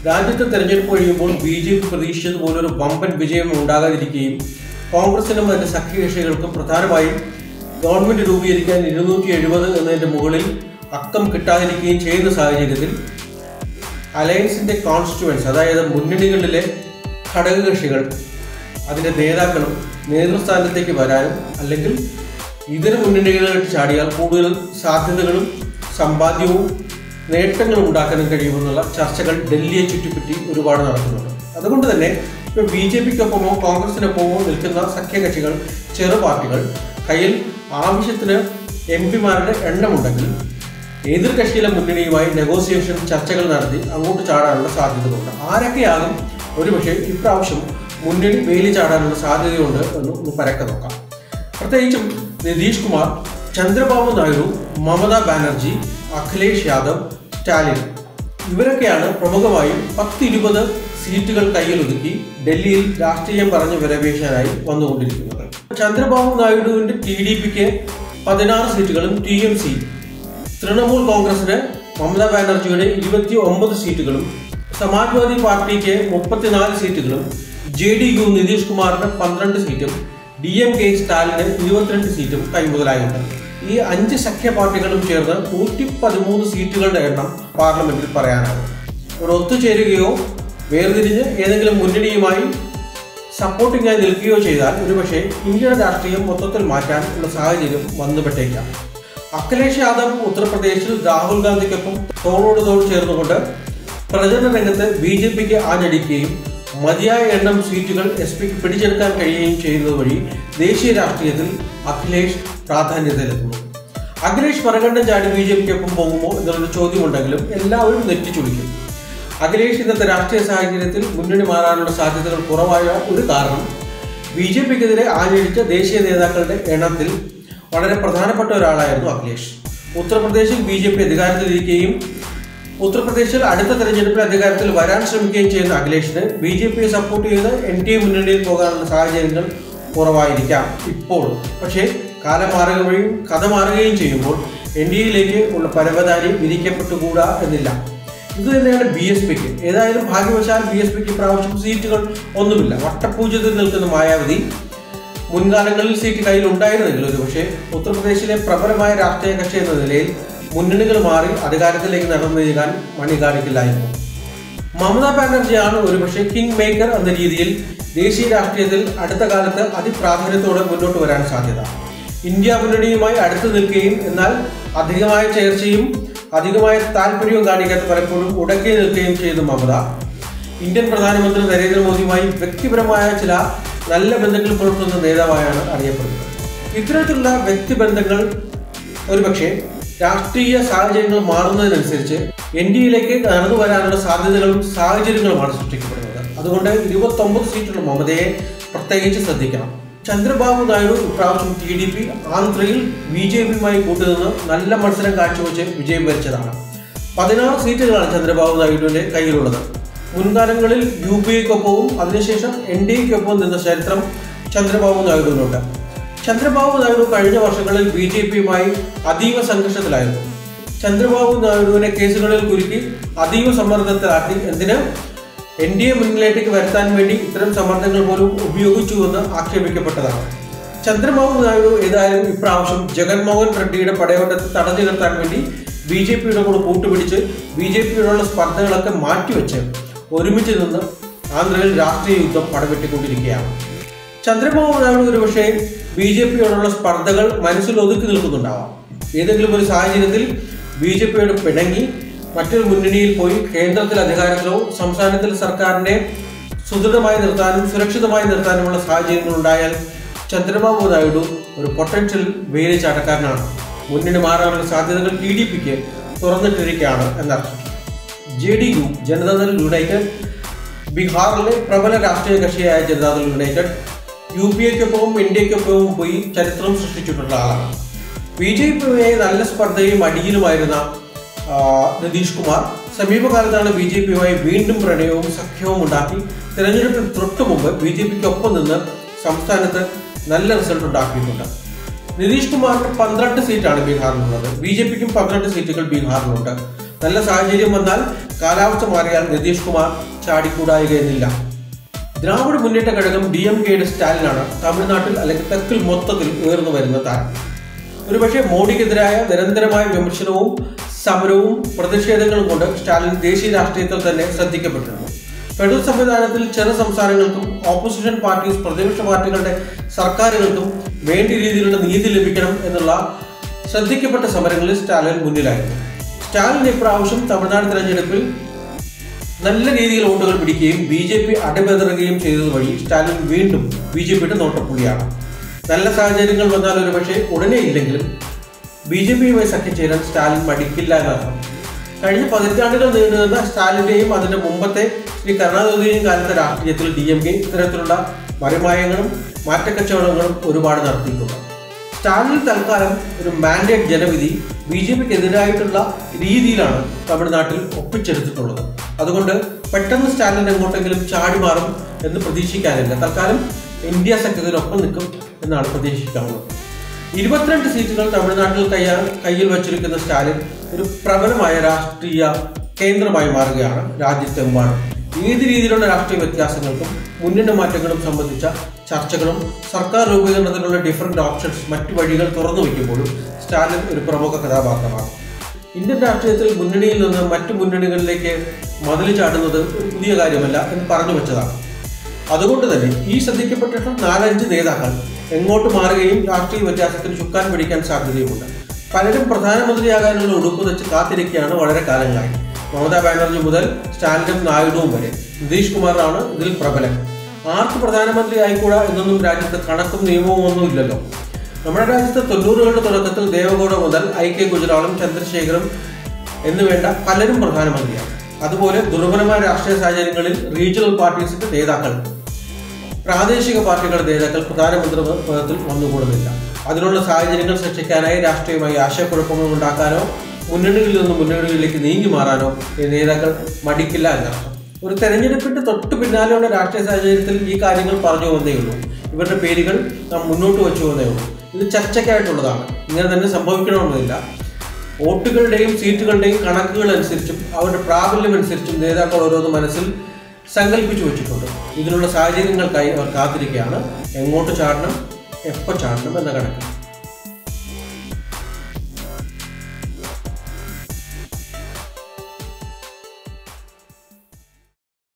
രാജ്യത്തെ തെരഞ്ഞെടുപ്പ് കഴിയുമ്പോൾ BJP പ്രതീക്ഷിച്ചതുപോലൊരു വമ്പൻ വിജയം ഉണ്ടാകാതിരിക്കുകയും കോൺഗ്രസിനും അതിന്റെ സഖ്യകക്ഷികൾക്കും പ്രധാനമായും ഗവൺമെന്റ് രൂപീകരിക്കാൻ 270 എന്നതിന്റെ മുകളിൽ അക്കം കിട്ടാതിരിക്കുകയും ചെയ്യുന്ന സാഹചര്യത്തിൽ അലയൻസിന്റെ കോൺസ്റ്റിറ്റ്യുവൻസ്, അതായത് മുന്നണികളിലെ ഘടകകക്ഷികൾ അതിന്റെ നേതാക്കളും നേതൃസ്ഥാനത്തേക്ക് വരാനും അല്ലെങ്കിൽ ഇതര മുന്നണികളിലേക്ക് ചാടിയാൽ കൂടുതൽ സാധ്യതകളും സമ്പാദ്യവും നേട്ടങ്ങളും ഉണ്ടാക്കാനും കഴിയുമെന്നുള്ള ചർച്ചകൾ ഡൽഹിയെ ചുറ്റിപ്പറ്റി ഒരുപാട് നടക്കുന്നുണ്ട്. അതുകൊണ്ട് തന്നെ ഇപ്പോൾ BJPക്കൊപ്പമോ കോൺഗ്രസിനൊപ്പമോ നിൽക്കുന്ന സഖ്യകക്ഷികൾ, ചെറു പാർട്ടികൾ കയ്യിൽ ആവശ്യത്തിന് MP-മാരുടെ എണ്ണമുണ്ടെങ്കിൽ എതിർ കക്ഷിയിലെ മുന്നണിയുമായി നെഗോസിയേഷൻ ചർച്ചകൾ നടത്തി അങ്ങോട്ട് ചാടാനുള്ള സാധ്യതകളുണ്ട്. ആരൊക്കെയാകും ഒരുപക്ഷെ ഇപ്രാവശ്യം മുന്നണി വേലി ചാടാനുള്ള സാധ്യതയുണ്ട് എന്ന് പരക്കെ നോക്കാം. പ്രത്യേകിച്ചും നിതീഷ് കുമാർ, ചന്ദ്രബാബു നായിഡു, മമതാ ബാനർജി, അഖിലേഷ് യാദവ്, സ്റ്റാലിൻ ഇവരൊക്കെയാണ് പ്രമുഖമായും 10-20 സീറ്റുകൾ കയ്യിലൊതുക്കി ഡൽഹിയിൽ രാഷ്ട്രീയം പറഞ്ഞു വിരവേശാനായി വന്നുകൊണ്ടിരിക്കുന്നത്. ചന്ദ്രബാബു നായിഡുവിന്റെ TDPക്ക് 16 സീറ്റുകളും, TMC തൃണമൂൽ കോൺഗ്രസിന് മമതാ ബാനർജിയുടെ 29 സീറ്റുകളും, സമാജ്വാദി പാർട്ടിക്ക് 34 സീറ്റുകളും, JDU നിതീഷ് കുമാറിന് 12 സീറ്റും, DMK സ്റ്റാലിന് 22 സീറ്റും കൈമുതലായുണ്ട്. ഈ 5 സഖ്യ പാർട്ടികളും ചേർന്ന് 113 സീറ്റുകളുടെ എണ്ണം പാർലമെന്റിൽ പറയാനാകും. ഒരു ഒത്തുചേരുകയോ വേർതിരിഞ്ഞ് ഏതെങ്കിലും മുന്നണിയുമായി സപ്പോർട്ടിംഗായി നിൽക്കുകയോ ചെയ്താൽ ഒരുപക്ഷെ ഇന്ത്യയുടെ രാഷ്ട്രീയം മൊത്തത്തിൽ മാറ്റാൻ ഉള്ള സാഹചര്യം വന്നുപെട്ടേക്കാം. അഖിലേഷ് യാദവ് ഉത്തർപ്രദേശിൽ രാഹുൽ ഗാന്ധിക്കൊപ്പം തോളോട് തോൾ ചേർന്നുകൊണ്ട് പ്രചരണ രംഗത്ത് BJPക്ക് ആഞ്ഞടിക്കുകയും മതിയായ എണ്ണം സീറ്റുകൾ SP-ക്ക് പിടിച്ചെടുക്കാൻ കഴിയുകയും ചെയ്യുന്നത് വഴി ദേശീയ രാഷ്ട്രീയത്തിൽ അഖിലേഷ് പ്രാധാന്യത്തിലെത്തുന്നു. അഖിലേഷ് മറുകണ്ഠം ചാടി BJPക്കൊപ്പം പോകുമോ എന്നുള്ളൊരു ചോദ്യമുണ്ടെങ്കിലും എല്ലാവരും നെറ്റിച്ചുളിക്കും. അഖിലേഷ് ഇന്നത്തെ രാഷ്ട്രീയ സാഹചര്യത്തിൽ മുന്നണി മാറാനുള്ള സാധ്യതകൾ കുറവായ ഒരു കാരണം BJPക്കെതിരെ ആഞ്ഞടിച്ച ദേശീയ നേതാക്കളുടെ എണ്ണത്തിൽ വളരെ പ്രധാനപ്പെട്ട ഒരാളായിരുന്നു അഖിലേഷ്. ഉത്തർപ്രദേശിൽ BJP അധികാരത്തിലിരിക്കുകയും ഉത്തർപ്രദേശിൽ അടുത്ത തെരഞ്ഞെടുപ്പിൽ അധികാരത്തിൽ വരാൻ ശ്രമിക്കുകയും ചെയ്യുന്ന അഖിലേഷിന് BJPയെ സപ്പോർട്ട് ചെയ്ത് NDA മുന്നണിയിൽ പോകാനുള്ള സാഹചര്യങ്ങൾ കുറവായിരിക്കാം ഇപ്പോൾ. പക്ഷേ കാലം മാറുകയും കഥ മാറുകയും ചെയ്യുമ്പോൾ NDAയിലേക്ക് ഉള്ള പരവതാനി വിരിക്കപ്പെട്ടുകൂടാ എന്നില്ല. ഇത് തന്നെയാണ് BSPക്ക്. ഏതായാലും ഭാഗ്യവശാൽ BSPക്ക് പ്രാവശ്യം സീറ്റുകൾ ഒന്നുമില്ല. വട്ടപൂജ്യത്തിൽ നിൽക്കുന്ന മായാവതി മുൻകാലങ്ങളിൽ സീറ്റ് കയ്യിൽ ഉണ്ടായിരുന്നെങ്കിൽ ഒരുപക്ഷെ ഉത്തർപ്രദേശിലെ പ്രബലമായ രാഷ്ട്രീയ കക്ഷി എന്ന നിലയിൽ മുന്നണികൾ മാറി അധികാരത്തിലേക്ക് നടന്നു നീങ്ങാൻ മണി കാണിക്കില്ലായിരുന്നു. മമതാ ബാനർജിയാണ് ഒരുപക്ഷെ കിങ് മേക്കർ എന്ന രീതിയിൽ ദേശീയ രാഷ്ട്രീയത്തിൽ അടുത്ത കാലത്ത് അതിപ്രാധാന്യത്തോടെ മുന്നോട്ട് വരാൻ സാധ്യത. ഇന്ത്യ മുന്നണിയുമായി അടുത്ത് നിൽക്കുകയും എന്നാൽ അധികമായ ചേർച്ചയും അധികമായ താല്പര്യവും കാണിക്കാത്ത പലപ്പോഴും ഉടക്കി നിൽക്കുകയും ചെയ്ത മമത ഇന്ത്യൻ പ്രധാനമന്ത്രി നരേന്ദ്രമോദിയുമായി വ്യക്തിപരമായ ചില നല്ല ബന്ധങ്ങൾ പുലർത്തുന്ന നേതാവായാണ് അറിയപ്പെടുന്നത്. ഇത്തരത്തിലുള്ള വ്യക്തിബന്ധങ്ങൾ ഒരുപക്ഷെ രാഷ്ട്രീയ സാഹചര്യങ്ങൾ മാറുന്നതിനനുസരിച്ച് NDAയിലേക്ക് കടന്നു വരാനുള്ള സാധ്യതകളും സാഹചര്യങ്ങളുമാണ് സൃഷ്ടിക്കപ്പെടുന്നത്. അതുകൊണ്ട് 29 സീറ്റുള്ള മമതയെ പ്രത്യേകിച്ച് ശ്രദ്ധിക്കണം. ചന്ദ്രബാബു നായിഡു ഇപ്രാവശ്യം TDP ആന്ധ്രയിൽ BJPയുമായി കൂട്ടുനിന്ന് നല്ല മത്സരം കാഴ്ചവെച്ച് വിജയം വരിച്ചതാണ്. 16 സീറ്റുകളാണ് ചന്ദ്രബാബു നായിഡുവിന്റെ കയ്യിലുള്ളത്. മുൻകാലങ്ങളിൽ UPAക്കൊപ്പവും അതിനുശേഷം NDAക്കൊപ്പവും നിന്ന ചരിത്രം ചന്ദ്രബാബു നായിഡുവിനുണ്ട്. ചന്ദ്രബാബു നായിഡു കഴിഞ്ഞ വർഷങ്ങളിൽ BJPയുമായി അതീവ സംഘർഷത്തിലായിരുന്നു. ചന്ദ്രബാബു നായിഡുവിനെ കേസുകളിൽ കുരുക്കി അതീവ സമ്മർദ്ദത്തിലാക്കി എന്തിന് NDA മുന്നിലേക്ക് വരുത്താൻ വേണ്ടി ഇത്തരം സമ്മർദ്ദങ്ങൾ പോലും ഉപയോഗിച്ചുവെന്ന് ആക്ഷേപിക്കപ്പെട്ടതാണ്. ചന്ദ്രബാബു നായിഡു ഏതായാലും ഇപ്രാവശ്യം ജഗൻമോഹൻ റെഡ്ഡിയുടെ പടയോട്ടത്തെ തടഞ്ഞു നിർത്താൻ വേണ്ടി BJPയുടെ കൂടെ കൂട്ടുപിടിച്ച് BJPയോടുള്ള സ്പർദ്ധകളൊക്കെ മാറ്റിവെച്ച് ഒരുമിച്ച് നിന്ന് ആന്ധ്രയിൽ രാഷ്ട്രീയ യുദ്ധം പടവെട്ടിക്കൊണ്ടിരിക്കുകയാണ്. ചന്ദ്രബാബു നായിഡു ഒരുപക്ഷെ BJPയോടുള്ള സ്പർദ്ധകൾ മനസ്സിൽ ഒതുക്കി നിൽക്കുന്നുണ്ടാവാം. ഏതെങ്കിലും ഒരു സാഹചര്യത്തിൽ BJPയോട് പിണങ്ങി മറ്റൊരു മുന്നണിയിൽ പോയി കേന്ദ്രത്തിൽ അധികാരത്തിലോ സംസ്ഥാനത്തിൽ സർക്കാരിനെ സുദൃഢമായി നിർത്താനും സുരക്ഷിതമായി നിർത്താനുമുള്ള സാഹചര്യങ്ങൾ ഉണ്ടായാൽ ചന്ദ്രബാബു നായിഡു ഒരു പൊട്ടൻഷ്യൽ വേലിച്ചാട്ടക്കാരനാണ്. മുന്നണി മാറാനുള്ള സാധ്യതകൾ TDPക്ക് തുറന്നിട്ടിരിക്കുകയാണ് എന്നർത്ഥം. JDU ജനതാദൾ യുണൈറ്റഡ് ബീഹാറിലെ പ്രബല രാഷ്ട്രീയ കക്ഷിയായ ജനതാദൾ യുണൈറ്റഡ് UPAക്കൊപ്പവും NDAക്കൊപ്പവും പോയി ചരിത്രം സൃഷ്ടിച്ചിട്ടുള്ള ആളാണ്. BJPയുമായി നല്ല സ്പർദ്ധയും അടിയിലുമായിരുന്ന നിതീഷ് കുമാർ സമീപകാലത്താണ് BJPയുമായി വീണ്ടും പ്രണയവും സഖ്യവും ഉണ്ടാക്കി തെരഞ്ഞെടുപ്പിന് തൊട്ടു മുമ്പ് BJPക്കൊപ്പം നിന്ന് സംസ്ഥാനത്ത് നല്ല റിസൾട്ട് ഉണ്ടാക്കിയിട്ടുണ്ട്. നിതീഷ് കുമാറിന് 12 സീറ്റാണ് ബീഹാറിലുള്ളത്. BJPക്കും 12 സീറ്റുകൾ ബീഹാറിലുണ്ട്. നല്ല സാഹചര്യം വന്നാൽ കാലാവസ്ഥ മാറിയാൽ നിതീഷ് കുമാർ ചാടിക്കൂടായികയെന്നില്ല. ദ്രാവിഡ മുന്നേറ്റ ഘടകം DMKയുടെ സ്റ്റാലിനാണ് തമിഴ്നാട്ടിൽ അല്ലെങ്കിൽ തെക്കിൽ മൊത്തത്തിൽ ഉയർന്നു വരുന്ന താരം. ഒരുപക്ഷെ മോഡിക്കെതിരായ നിരന്തരമായ വിമർശനവും സമരവും പ്രതിഷേധങ്ങളും കൊണ്ട് സ്റ്റാലിൻ ദേശീയ രാഷ്ട്രീയത്തിൽ തന്നെ ശ്രദ്ധിക്കപ്പെട്ടിരുന്നു. ഫെഡറൽ സംവിധാനത്തിൽ ചെറു സംസ്ഥാനങ്ങൾക്കും ഓപ്പോസിഷൻ പാർട്ടീസ് പ്രതിപക്ഷ പാർട്ടികളുടെ സർക്കാരുകൾക്കും വേണ്ട രീതിയിലുള്ള നീതി ലഭിക്കണം എന്നുള്ള ശ്രദ്ധിക്കപ്പെട്ട സമരങ്ങളിൽ സ്റ്റാലിൻ മുന്നിലായിരുന്നു. സ്റ്റാലിൻ ഇപ്രാവശ്യം തമിഴ്നാട് തെരഞ്ഞെടുപ്പിൽ നല്ല രീതിയിൽ വോട്ടുകൾ പിടിക്കുകയും BJP അടിപതറുകയും ചെയ്തത് വഴി സ്റ്റാലിൻ വീണ്ടും BJPയുടെ നോട്ടപ്പുള്ളിയാണ്. നല്ല സാഹചര്യങ്ങൾ വന്നാൽ ഒരു പക്ഷേ ഉടനെ ഇല്ലെങ്കിലും BJPയുമായി സഖ്യം ചേരാൻ സ്റ്റാലിൻ മടിക്കില്ല എന്നർത്ഥം. കഴിഞ്ഞ പതിറ്റാണ്ടുകൾ നീണ്ടുനിന്ന സ്റ്റാലിന്റെയും അതിന്റെ മുമ്പത്തെ ശ്രീ കരുണാനിധിയുടെയും കാലത്തെ രാഷ്ട്രീയത്തിൽ DMK ഇത്തരത്തിലുള്ള മറിമായങ്ങളും മാറ്റക്കച്ചവടങ്ങളും ഒരുപാട് നടത്തിയിട്ടുണ്ട്. സ്റ്റാലിൻ തൽക്കാലം ഒരു മാൻഡേറ്റ് ജനവിധി BJPക്കെതിരായിട്ടുള്ള രീതിയിലാണ് തമിഴ്നാട്ടിൽ ഒപ്പിച്ചെടുത്തിട്ടുള്ളത്. അതുകൊണ്ട് പെട്ടെന്ന് സ്റ്റാലിൻ എങ്ങോട്ടെങ്കിലും ചാടി മാറും എന്ന് പ്രതീക്ഷിക്കാനില്ല. തൽക്കാലം ഇന്ത്യ സഖ്യത്തിനൊപ്പം നിൽക്കും എന്നാണ് പ്രതീക്ഷിക്കാവുന്നത്. 22 സീറ്റുകൾ തമിഴ്നാട്ടിൽ കയ്യിൽ വച്ചിരിക്കുന്ന സ്റ്റാലിൻ ഒരു പ്രബലമായ രാഷ്ട്രീയ കേന്ദ്രമായി മാറുകയാണ് രാജ്യത്തെമ്പാടും. ഏത് രീതിയിലുള്ള രാഷ്ട്രീയ വ്യത്യാസങ്ങൾക്കും മുന്നണി മാറ്റങ്ങളും സംബന്ധിച്ച ചർച്ചകളും സർക്കാർ രൂപീകരണത്തിനുള്ള ഡിഫറൻറ്റ് ഓപ്ഷൻസ് മറ്റു വഴികൾ തുറന്നു വയ്ക്കുമ്പോഴും സ്റ്റാലിൻ ഒരു പ്രമുഖ കഥാപാത്രമാണ്. ഇന്ത്യൻ രാഷ്ട്രീയത്തിൽ മുന്നണിയിൽ നിന്ന് മറ്റു മുന്നണികളിലേക്ക് മതിൽ ചാടുന്നത് ഒരു പുതിയ കാര്യമല്ല എന്ന് പറഞ്ഞു വെച്ചതാണ്. അതുകൊണ്ട് തന്നെ ഈ ശ്രദ്ധിക്കപ്പെട്ടിട്ടുള്ള 4-5 നേതാക്കൾ എങ്ങോട്ട് മാറുകയും രാഷ്ട്രീയ വ്യത്യാസത്തിന് ചുക്കാൻ പിടിക്കാൻ സാധ്യതയുമുണ്ട്. പലരും പ്രധാനമന്ത്രിയാകാനുള്ള ഉടുപ്പ് വെച്ച് കാത്തിരിക്കുകയാണ് വളരെ കാലങ്ങളായി. മമതാ ബാനർജി മുതൽ സ്റ്റാലിനും നായിഡുവും വരെ. നിതീഷ് കുമാറാണ് ഇതിൽ പ്രബലൻ. ആർക്ക് പ്രധാനമന്ത്രി ആയിക്കൂടാ എന്നൊന്നും രാജ്യത്ത് കണക്കും നിയമവും ഒന്നും ഇല്ലല്ലോ. നമ്മുടെ രാജ്യത്ത് 90കളുടെ തുടക്കത്തിൽ ദേവഗൌഡ മുതൽ IK ഗുജറാളും ചന്ദ്രശേഖറും എന്നുവേണ്ട പലരും പ്രധാനമന്ത്രിയാണ്. അതുപോലെ ദുർബലമായ രാഷ്ട്രീയ സാഹചര്യങ്ങളിൽ റീജിയണൽ പാർട്ടീസിന്റെ നേതാക്കൾ, പ്രാദേശിക പാർട്ടികളുടെ നേതാക്കൾ പ്രധാനമന്ത്രി പദത്തിൽ വന്നുകൂടുന്നില്ല. അതിനുള്ള സാഹചര്യങ്ങൾ സൃഷ്ടിക്കാനായി രാഷ്ട്രീയമായി ആശയക്കുഴപ്പങ്ങൾ ഉണ്ടാക്കാനോ മുന്നണികളിൽ നിന്ന് മുന്നണികളിലേക്ക് നീങ്ങി മാറാനോ നേതാക്കൾ മടിക്കില്ല എന്നർത്ഥം. ഒരു തെരഞ്ഞെടുപ്പിന്റെ തൊട്ടു പിന്നാലെയുള്ള രാഷ്ട്രീയ സാഹചര്യത്തിൽ ഈ കാര്യങ്ങൾ പറഞ്ഞു വന്നേ ഉള്ളൂ. ഇവരുടെ പേരുകൾ നാം മുന്നോട്ട് വെച്ചു വന്നേ ഉള്ളൂ. ഇത് ചർച്ചയ്ക്കായിട്ടുള്ളതാണ്. ഇങ്ങനെ തന്നെ സംഭവിക്കണമെന്നില്ല. വോട്ടുകളുടെയും സീറ്റുകളുടെയും കണക്കുകൾ അനുസരിച്ചും അവരുടെ പ്രാബല്യം അനുസരിച്ചും നേതാക്കൾ ഓരോന്ന് മനസ്സിൽ സങ്കല്പിച്ചു വെച്ചിട്ടുണ്ട്. ഇതിനുള്ള സാഹചര്യങ്ങൾക്കായി അവർ കാത്തിരിക്കുകയാണ്. എങ്ങോട്ട് ചാടണം, എപ്പോൾ ചാടണം എന്ന കണക്ക്.